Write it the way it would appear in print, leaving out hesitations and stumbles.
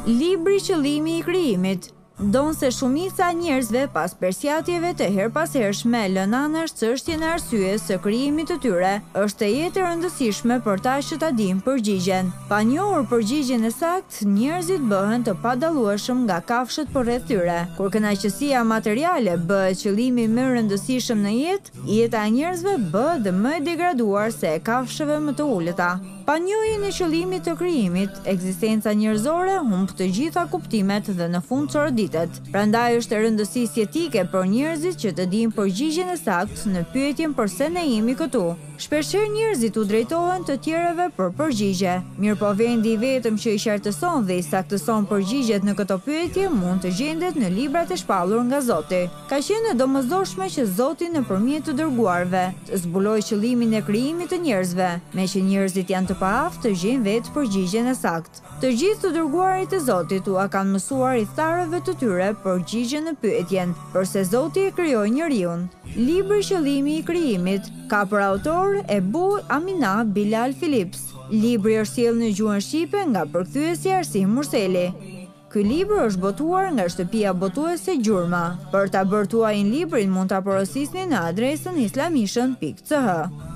Libri Qëllimi I Krijimit. Donë se shumica njerëzve pas persjatjeve të herpashershme lën anësh çështjen e arsyes së krijimit të tyre, është e jetë e rëndësishme për ta që ta dimë përgjigjen. Pa njohur përgjigjen e saktë, njerëzit bëhen të padallueshëm nga kafshët përreth tyre. Kur kënaqësia materiale bëhet qëllimi më i rëndësishëm në jetë, jeta e njerëzve bëhet dhe më e degraduar se e kafshëve më të ulëta. Pa njohjen e qëllimit të krijimit, ekzistenca njerëzore humb të gjitha kuptimet dhe në fund çoroditet. Prandaj është e rëndësisë jetike për njerëzit që të dinë përgjigjen e saktë në pyetjen pse ne jemi këtu. Shpeshherë njerëzit u drejtohen të tjerëve për përgjigje. Mirëpo vendi I vetëm që I qartëson dhe I saktëson përgjigjet në këto pyetje mund të gjendet në librat e shpallur nga Zoti. Ka qenë e domosdoshme që Zoti nëpërmjet të dërguarve të zbulojë qëllimin e krijimit të njerëzve, me që njerëzit janë të paaftë të gjejnë vetë përgjigjen e saktë. Të gjithë të dërguarit e Zotit u kanë mësuar I tharëve të tyre përgjigjen në pyetjen, përse Zoti e krijoi njeriun. Libri Qëllimi I Krijimit ka për autor Ebu Amina Bilal Philips. Libri është sjellë në gjuhën shqipe nga përkthyesja Arsim Murseli. Ky libër është botuar nga shtëpia botuese Gjurma. Për ta bërë tuajin librin mund ta porosisni në adresën islamishën.ch.